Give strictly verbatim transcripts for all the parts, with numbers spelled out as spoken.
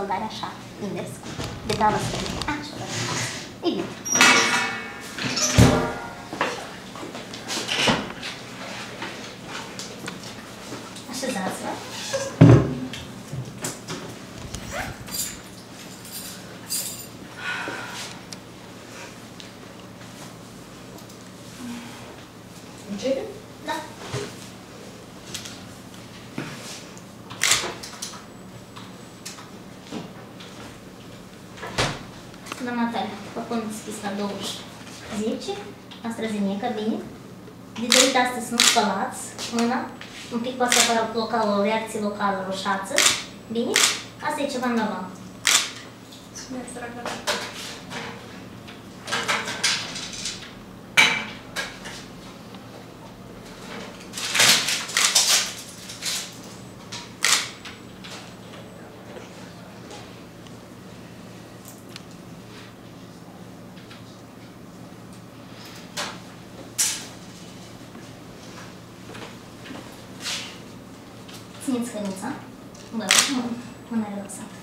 scăldare așa, invers, de dală spune. Așa, e bine. Așezați-vă. Începem? Da. Doamna Natalia, vă pun deschis la douăzeci zece, AstraZeneca, bine. De dorit astăzi să nu spălați mâna, un pic poate să apară local, o reacție locală, roșață, bine? Asta e ceva normal. Țineți, dragă. Țineți hăinuța, bă, mâna relaxată.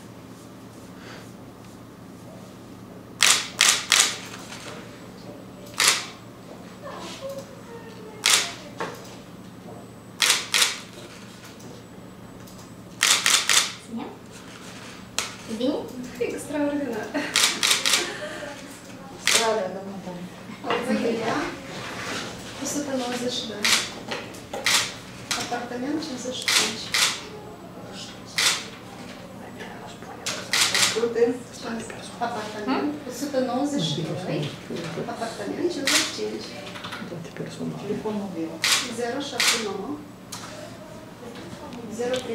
Ținem? E bine? Extraordinar. Strada, doamna Tare. Alzăghelia, o sută nouăzeci și doi. Apartament cincizeci și cinci. Apartament o sută nouăzeci și doi. Apartament cincizeci și cinci. Toate personale. Telefonul meu. zero șapte nouă zero trei.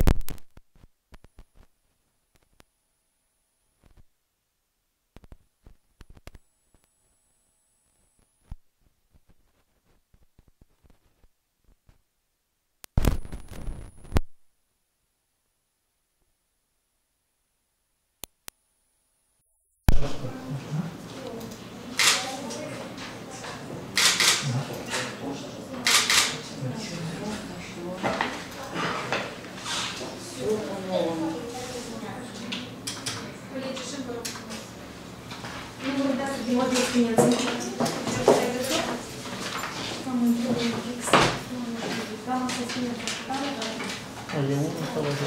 A, e unul sau altul?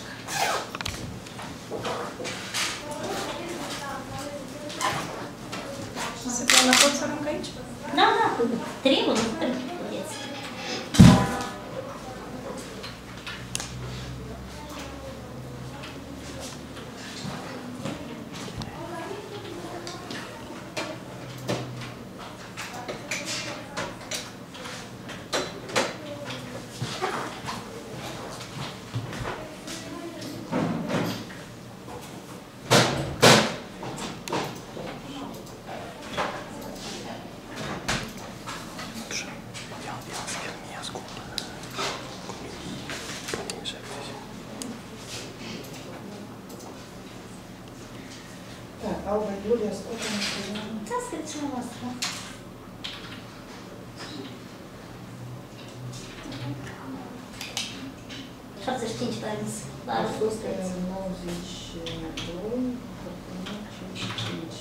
Se pune la pot să arunc aici? Da, da, trebuie, nu puteți. Alba Iulia, сколько мы живем? Da, scrieți la voastră. șaptezeci și cinci părinți. La o sută nouăzeci și doi, cincizeci și cinci.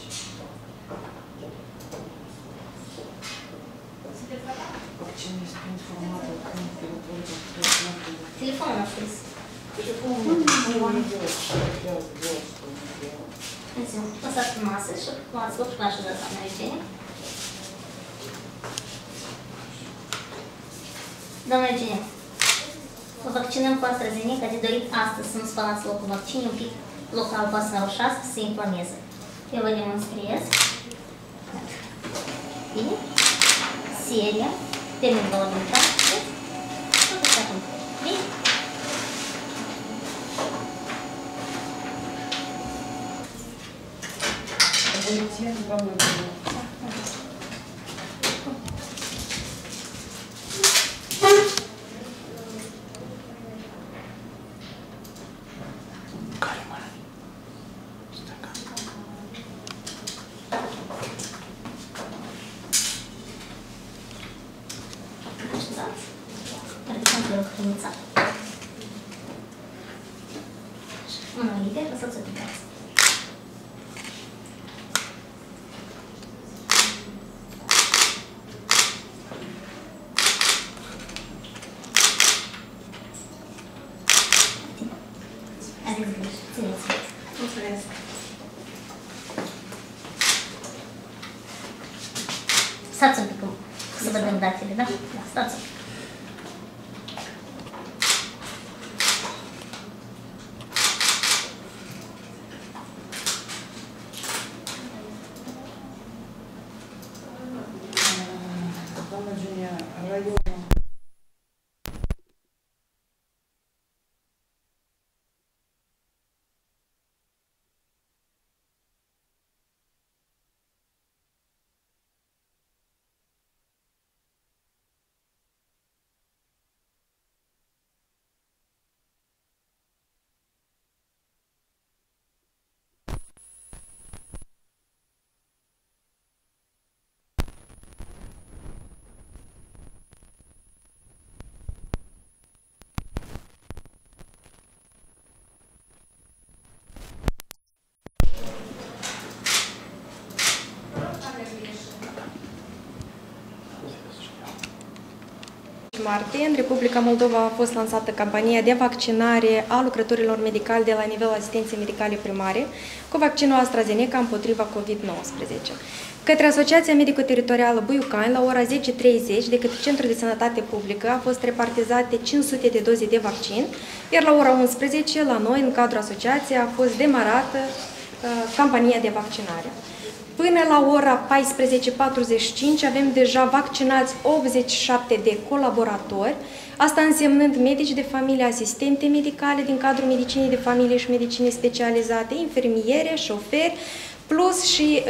Почему не спринт формата, când telefonul Telefonul a scris. Telefonul nu делает, что я сделал, что не делал. Înțeleg, lăsați pe masă și luați loc și vă așezați la Eugenie. Doamna Eugenie, vă vaccinăm cu AstraZeneca, de dorit astăzi să nu spălați locul vaccinului, un pic local poate să roșească, să se inflameze. Eu vă demonstrez. Bine? Seria, termen de valabilitate. Tot așa cum. Bine? Бюллетень вам надо. Mâna liber, lăsați-o picați. Aveți grijă, țineți. Mulțumesc. Stați un pic, să vă dăm datele, da? Da, stați un pic. Doamna Giulia, raionul. martie, în Republica Moldova a fost lansată campania de vaccinare a lucrătorilor medicali de la nivelul asistenței medicale primare cu vaccinul AstraZeneca împotriva COVID nouăsprezece. Către Asociația Medico-Teritorială Buiucani, la ora zece treizeci, de către Centrul de Sănătate Publică, a fost repartizate cinci sute de doze de vaccin, iar la ora unsprezece, la noi, în cadrul asociației, a fost demarată uh, campania de vaccinare. Până la ora paisprezece patruzeci și cinci avem deja vaccinați optzeci și șapte de colaboratori, asta însemnând medici de familie, asistente medicale din cadrul medicinii de familie și medicinii specializate, infermiere, șoferi, plus și uh,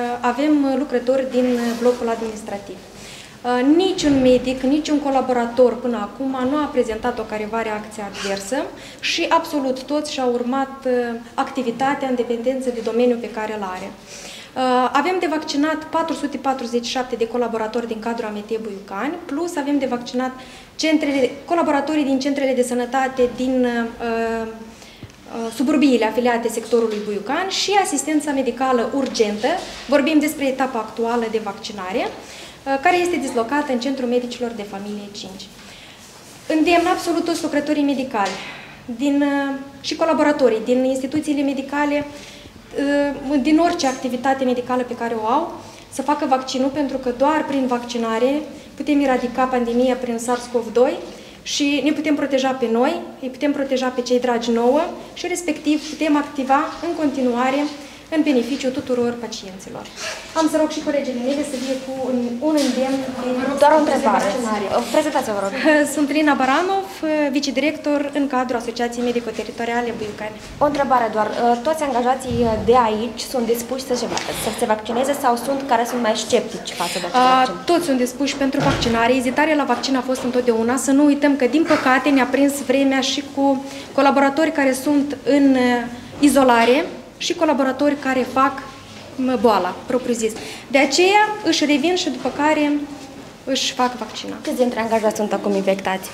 avem lucrători din blocul administrativ. Uh, niciun medic, niciun colaborator până acum nu a prezentat o careva reacție adversă și absolut toți și-au urmat uh, activitatea în dependență de domeniul pe care îl are. Uh, avem de vaccinat patru sute patruzeci și șapte de colaboratori din cadrul A M T Buiucani, plus avem de vaccinat centrele, colaboratorii din centrele de sănătate din uh, suburbiile afiliate sectorului Buiucani și asistența medicală urgentă. Vorbim despre etapa actuală de vaccinare, care este dislocată în Centrul Medicilor de Familie cinci. Îndemn absolut toți lucrătorii medicali din, și colaboratorii din instituțiile medicale, din orice activitate medicală pe care o au, să facă vaccinul, pentru că doar prin vaccinare putem eradica pandemia prin SARS-CoV doi și ne putem proteja pe noi, îi putem proteja pe cei dragi nouă și respectiv putem activa în continuare în beneficiul tuturor pacienților. Am să rog și colegele mele să vie cu un, un îndemn. Doar o întrebare. Prezentați-vă, vă rog. Sunt Lina Baranov, vicedirector în cadrul Asociației Medico-Teritoriale Buiucani. O întrebare doar. Toți angajații de aici sunt dispuși să se, să se vaccineze sau sunt care sunt mai sceptici față de acest vaccin? Toți sunt dispuși pentru vaccinare. Ezitarea la vaccin a fost întotdeauna. Să nu uităm că, din păcate, ne-a prins vremea și cu colaboratori care sunt în izolare și colaboratori care fac boala, propriu-zis. De aceea își revin și după care își fac vaccina. Câți dintre angajați sunt acum infectați?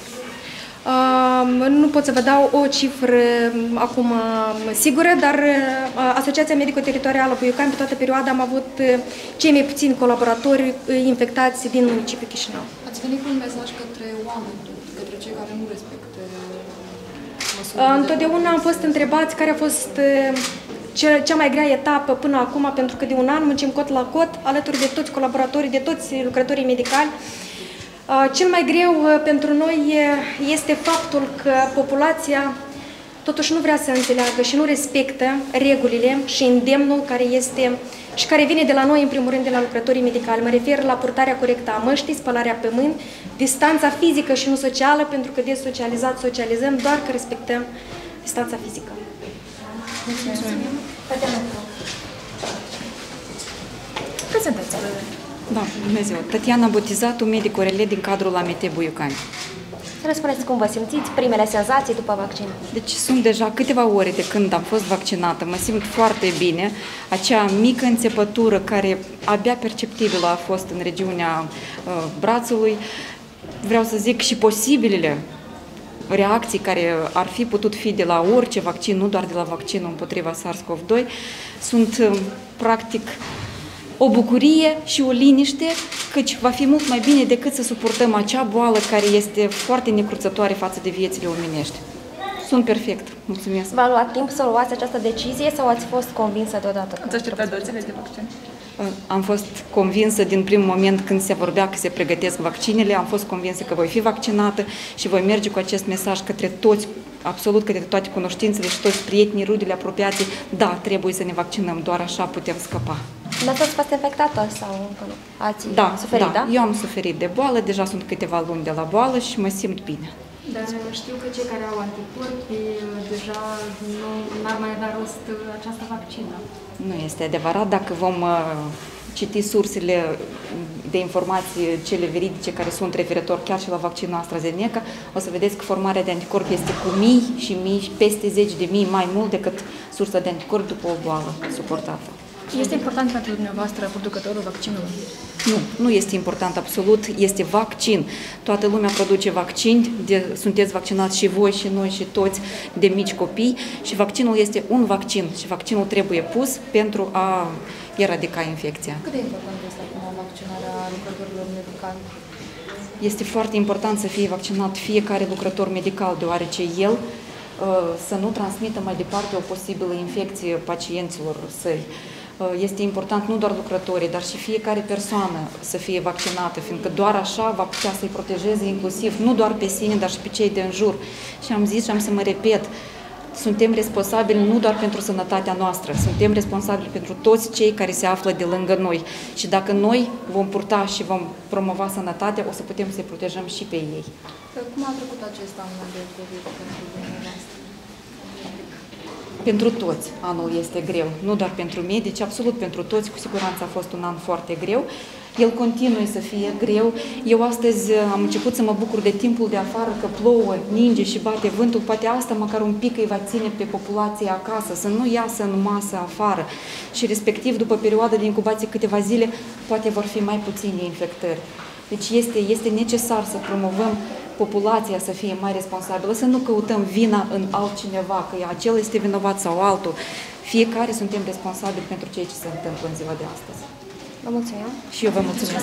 Uh, nu pot să vă dau o cifră acum sigură, dar uh, Asociația Medico-Teritorială Buiucani, pe toată perioada, am avut uh, cei mai puțini colaboratori uh, infectați din municipiul Chișinău. Ați venit cu un mesaj către oameni, către cei care nu respectă măsurile? Uh, întotdeauna am fost întrebați care a fost uh, cea mai grea etapă până acum, pentru că de un an muncim cot la cot, alături de toți colaboratorii, de toți lucrătorii medicali. Cel mai greu pentru noi este faptul că populația totuși nu vrea să înțeleagă și nu respectă regulile și îndemnul care este și care vine de la noi, în primul rând, de la lucrătorii medicali. Mă refer la purtarea corectă a măștii, spălarea pe mâini, distanța fizică și nu socială, pentru că de socializat socializăm doar că respectăm distanța fizică. Mulțumim. Prezentați-vă. Da, Dumnezeu. Tatiana Botizatu, medicul rele din cadrul A M T Buiucani. Răspuneți cum vă simțiți, primele senzații după vaccin. Deci sunt deja câteva ore de când am fost vaccinată, mă simt foarte bine. Acea mică înțepătură care abia perceptibilă a fost în regiunea uh, brațului, vreau să zic și posibilele reacții care ar fi putut fi de la orice vaccin, nu doar de la vaccinul împotriva SARS-CoV doi, sunt practic o bucurie și o liniște, căci va fi mult mai bine decât să suportăm acea boală care este foarte necruțătoare față de viețile omenești. Sunt perfect. Mulțumesc. V-a luat timp să luați această decizie sau ați fost convinsă deodată? Ați așteptat dozele de vaccin? Am fost convinsă din primul moment când se vorbea că se pregătesc vaccinele, am fost convinsă că voi fi vaccinată și voi merge cu acest mesaj către toți, absolut către toate cunoștințele și toți prietenii, rudele, apropiații. Da, trebuie să ne vaccinăm, doar așa putem scăpa. Dar ați fost infectată sau încă nu? Ați Da, suferit, da, da? Eu am suferit de boală, deja sunt câteva luni de la boală și mă simt bine. Dar știu că cei care au anticorpi deja nu ar mai avea rost această vaccină. Nu este adevărat. Dacă vom uh, citi sursele de informații, cele veridice care sunt referitor chiar și la vaccinul AstraZeneca, o să vedeți că formarea de anticorpi este cu mii și mii, peste zeci de mii mai mult decât sursa de anticorpi după o boală suportată. Este important pentru dumneavoastră producătorul vaccinului? Nu, nu este important absolut, este vaccin. Toată lumea produce vaccin, de, sunteți vaccinați și voi și noi și toți de mici copii și vaccinul este un vaccin și vaccinul trebuie pus pentru a eradica infecția. Cât de important este acum vaccinarea lucrătorilor medicali? Este foarte important să fie vaccinat fiecare lucrător medical, deoarece el să nu transmită mai departe o posibilă infecție pacienților săi. Este important nu doar lucrătorii, dar și fiecare persoană să fie vaccinată, fiindcă doar așa va putea să-i protejeze inclusiv, nu doar pe sine, dar și pe cei din jur. Și am zis și am să mă repet, suntem responsabili nu doar pentru sănătatea noastră, suntem responsabili pentru toți cei care se află de lângă noi. Și dacă noi vom purta și vom promova sănătatea, o să putem să-i protejăm și pe ei. Cum a trecut acest an de COVID pentru dumneavoastră? Pentru toți anul este greu, nu doar pentru medici, absolut pentru toți, cu siguranță a fost un an foarte greu. El continuă să fie greu. Eu astăzi am început să mă bucur de timpul de afară, că plouă, ninge și bate vântul, poate asta măcar un pic îi va ține pe populația acasă, să nu iasă în masă afară și respectiv după perioada de incubație câteva zile, poate vor fi mai puține infectări. Deci este, este necesar să promovăm populația să fie mai responsabilă, să nu căutăm vina în altcineva, că acela este vinovat sau altul. Fiecare suntem responsabili pentru ceea ce se întâmplă în ziua de astăzi. Vă mulțumim. Și eu vă mulțumesc.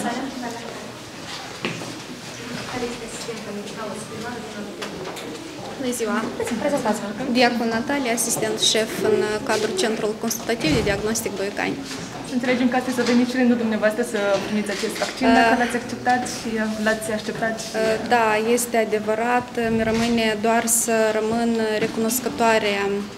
Bună ziua! Prezentați-vă. Diacon Natalia, asistent șef în cadrul Centrul Consultativ de Diagnostic Boiocani. Înțelegem că astăzi a venit și rândul dumneavoastră să primiți acest vaccin, dacă l-ați acceptat și l-ați așteptat. Și... Da, este adevărat. Mi rămâne doar să rămân recunoscătoare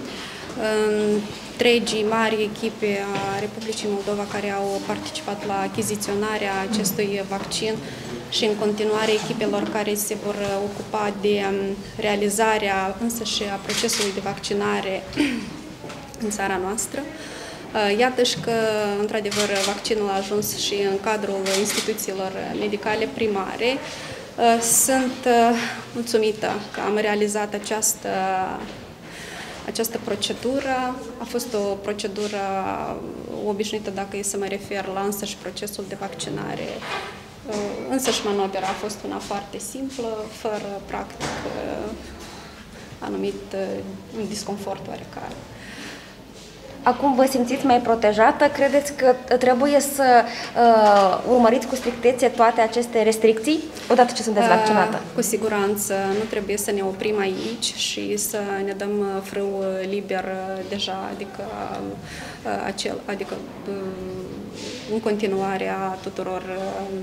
întregii mari echipe a Republicii Moldova care au participat la achiziționarea acestui vaccin și în continuare echipelor care se vor ocupa de realizarea însăși a procesului de vaccinare în țara noastră. Iată și că, într-adevăr, vaccinul a ajuns și în cadrul instituțiilor medicale primare. Sunt mulțumită că am realizat această, această procedură. A fost o procedură obișnuită, dacă e să mă refer la însăși procesul de vaccinare. Însăși manobera a fost una foarte simplă, fără, practic, anumit disconfort oarecare. Acum vă simțiți mai protejată? Credeți că trebuie să uh, urmăriți cu strictețe toate aceste restricții odată ce sunteți vaccinată? Uh, cu siguranță nu trebuie să ne oprim aici și să ne dăm frâu liber deja, adică, uh, acel, adică uh, în continuare a tuturor uh,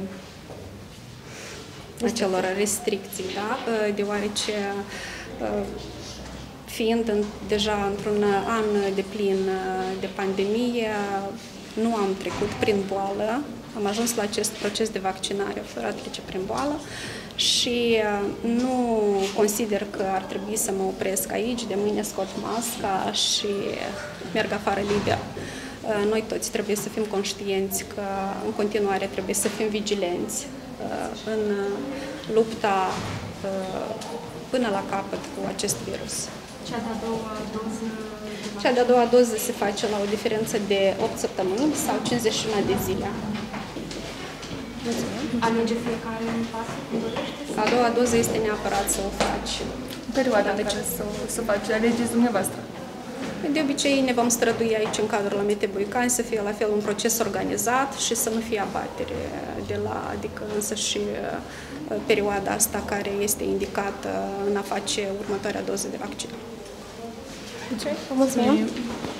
acelor restricții, da? Uh, deoarece uh, fiind în, deja într-un an de plin de pandemie, nu am trecut prin boală, am ajuns la acest proces de vaccinare fără a trece prin boală și nu consider că ar trebui să mă opresc aici, de mâine scot masca și merg afară liber. Noi toți trebuie să fim conștienți că în continuare trebuie să fim vigilenți în lupta până la capăt cu acest virus. Cea de-a doua doză? Cea de-a doua doză se face la o diferență de opt săptămâni sau cincizeci și unu de zile. Alege fiecare în parte cum dorește? A doua doză este neapărat să o faci. Perioada în care să, să faci, alegeți dumneavoastră. De obicei ne vom strădui aici în cadrul la Metebuicani să fie la fel un proces organizat și să nu fie abatere de la, adică însă și perioada asta care este indicată în a face următoarea doză de vaccin. Vă mulțumim!